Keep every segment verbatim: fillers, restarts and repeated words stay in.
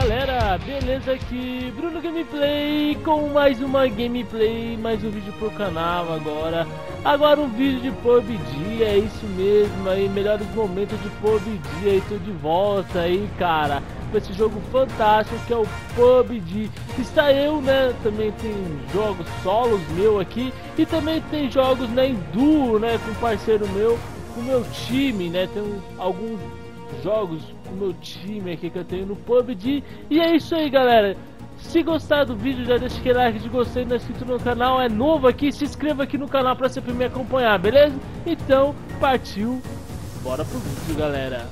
Galera, beleza aqui? Bruno Gameplay com mais uma gameplay, mais um vídeo pro canal agora. Agora um vídeo de P U B G, é isso mesmo aí, melhores momentos de P U B G aí, tô de volta aí, cara. Com esse jogo fantástico que é o P U B G. Está eu, né, também tem jogos solos meu aqui e também tem jogos, né, em duo, né, com um parceiro meu, com o meu time, né, tem alguns jogos com o meu time aqui que eu tenho no P U B G. E é isso aí, galera. Se gostar do vídeo, já deixa aquele like de gostei, não é inscrito no canal, é novo aqui, se inscreva aqui no canal pra sempre me acompanhar, beleza? Então, partiu, bora pro vídeo, galera.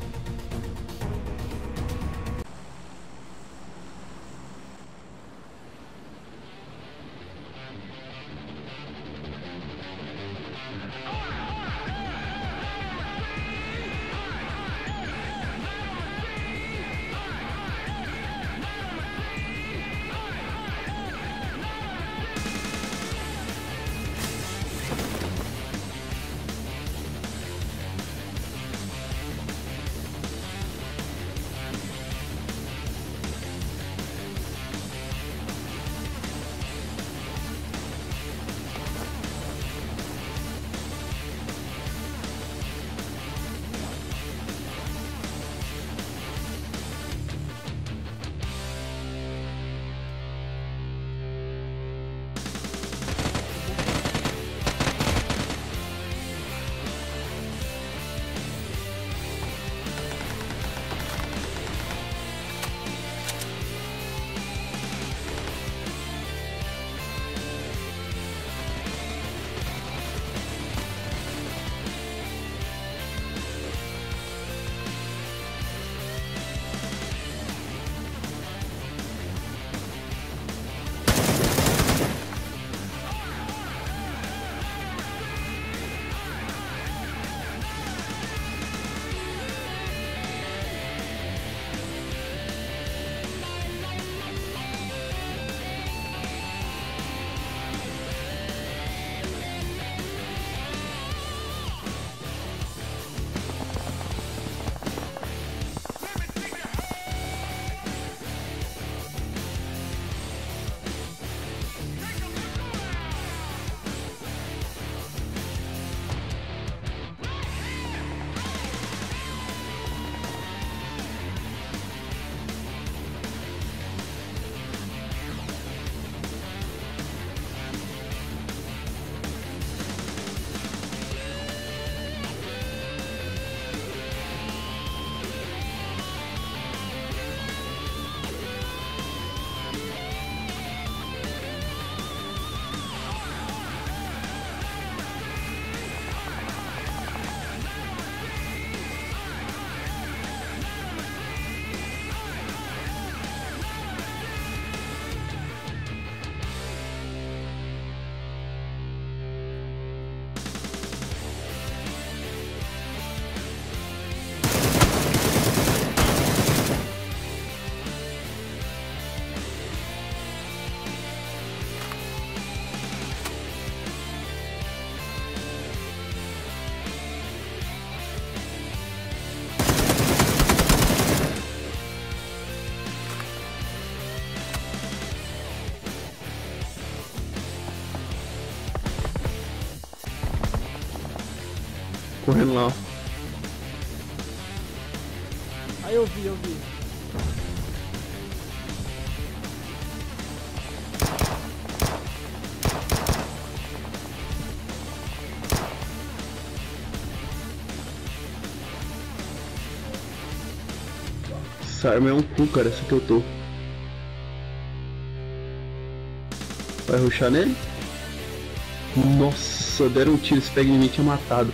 Correndo lá, ó. Aí eu vi, eu vi. Essa arma é um cu, cara, essa que eu tô. Vai rushar nele? Nossa, deram um tiro, esse pega em mim tinha matado.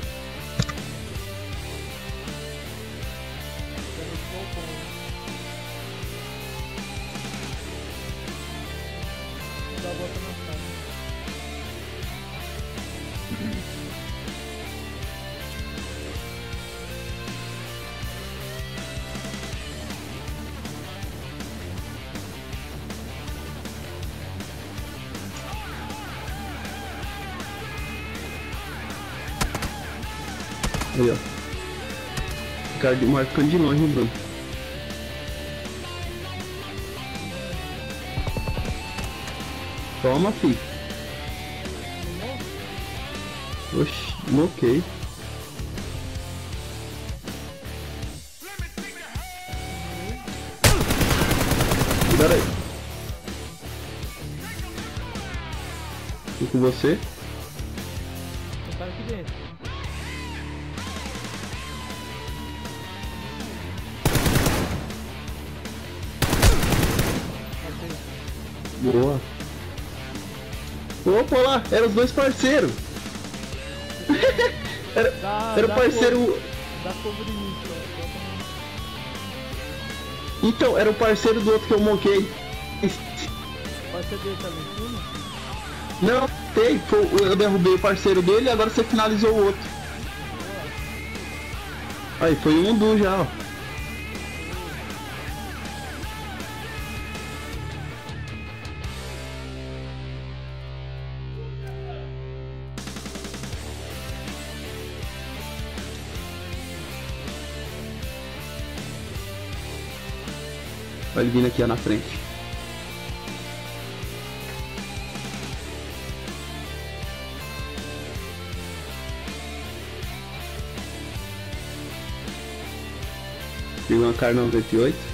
Aí, ó. Cara, marcando de longe, hein, Bruno. Toma, filho. Oxi, moquei. Pera aí. Tô com você. Tem cara aqui dentro. Boa. Opa, lá, eram os dois parceiros. era Dá, era o dá parceiro. cover- Dá cover em mim, só. Então, era o parceiro do outro que eu moquei. Pode ser dele também, em cima? Não, tem. Foi- Eu derrubei o parceiro dele e agora você finalizou o outro. Aí, foi um do já, ó. Vai ele vindo aqui ó, na frente. Pegou uma Kar noventa e oito.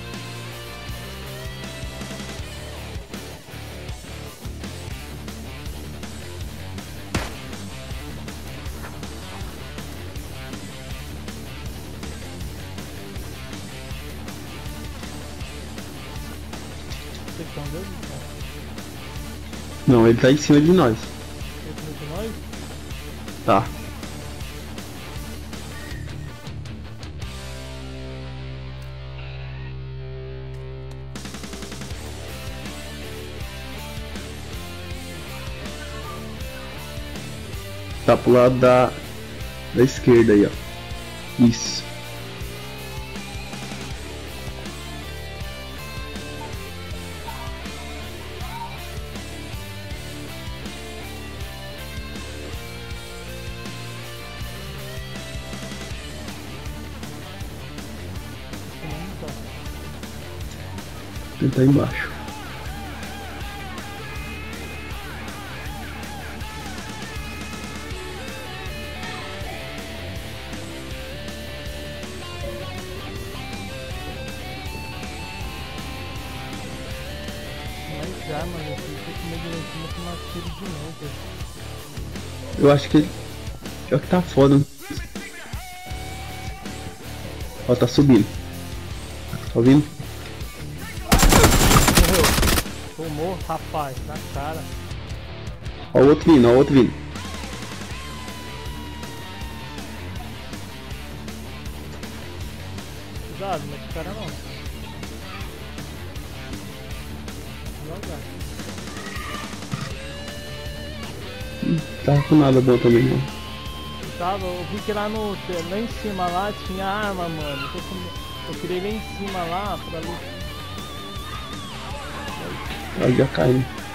Vocês estão dois? Não, ele tá em cima de nós. Vocês estão com nós? Tá. Tá pro lado da, da esquerda aí, ó. Isso. Não tá. Tentar embaixo. Mas já, mano, eu fiquei com medo lá em cima com uma tiro de novo, velho. Eu acho que ele. Pior que tá foda. Ó, tá subindo. Tá ouvindo? Morreu. Tomou, rapaz, na cara. Ó o outro vindo, ó o outro vindo. Cuidado, não é de cara não. Joga. Ih, tava com nada bom também não. Tava, eu vi que lá no. Lá em cima lá tinha arma, mano. Eu, tô com- eu queria ir lá em cima lá pra lutar. Aí já caiu.